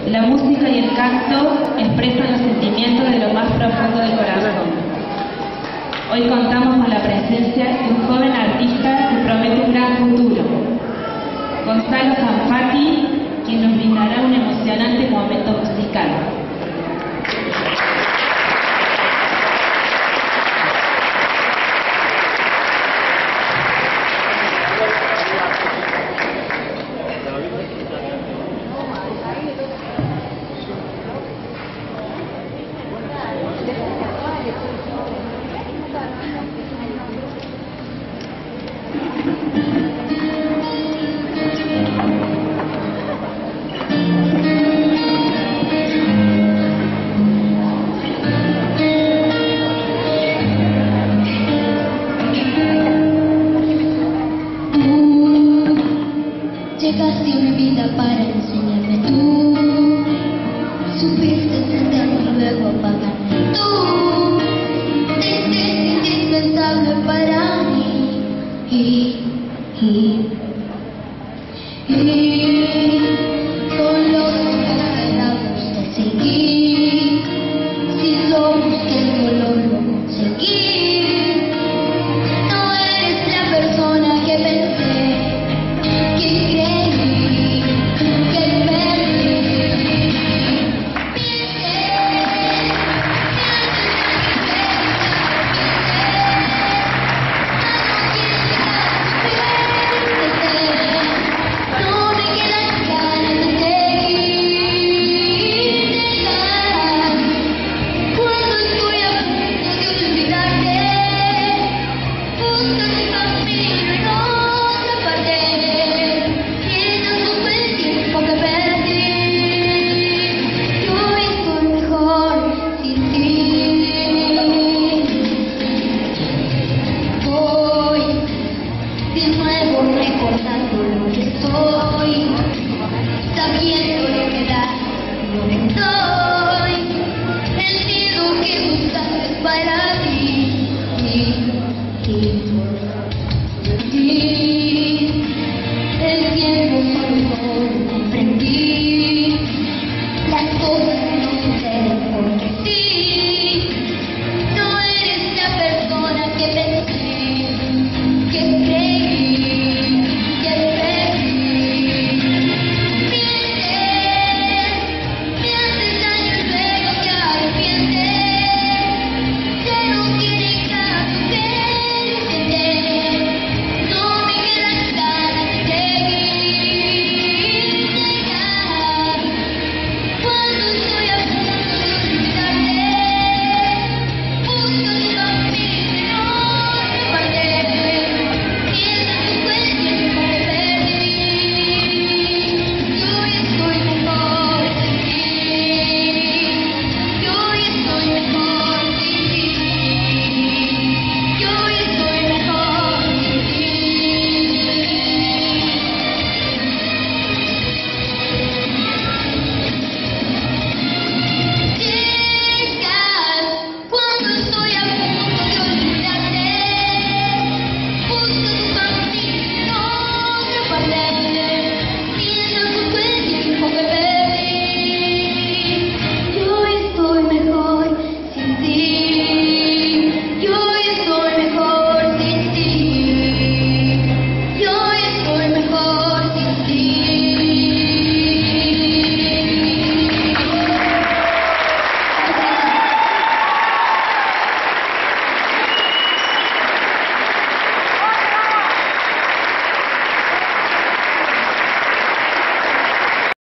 La música y el canto expresan los sentimientos de lo más profundo del corazón. Hoy contamos con la presencia de un joven artista que promete un gran futuro, Gonzalo Zanfati, quien nos brindará un emocionante momento musical. Llegaste a mi vida para enseñarme, tú supiste encenderme y luego apagar. Tú te hiciste indispensable para mí y